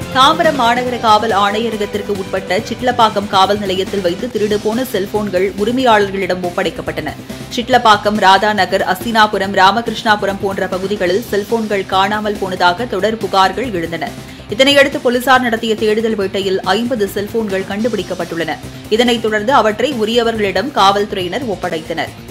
தாம்பரம் மாநகர காவல் ஆணையரகத்திற்கு உட்பட்ட சிட்லப்பாக்கம் காவல் நிலையத்தில் வைத்து திருடு போன செல்போன்கள் உரிமையாளர்களிடம் ஒப்படைக்கப்பட்டன. சிட்லப்பாக்கம், ராதா நகர், அஸ்தினாபுரம், ராமகிருஷ்ணாபுரம் போன்ற பகுதிகளில் செல்போன்கள் காணாமல் போனதாக தொடர் புகார்கள் எழுந்தன. இதனையடுத்து போலீசார் நடத்திய தேடுதல் வேட்டையில் 50 செல்போன்கள் கண்டுபிடிக்கப்பட்டுள்ளன. இதனைத் தொடர்ந்து அவற்றை உரியவர்களிடம் காவல்துறையினர் ஒப்படைத்தனர்.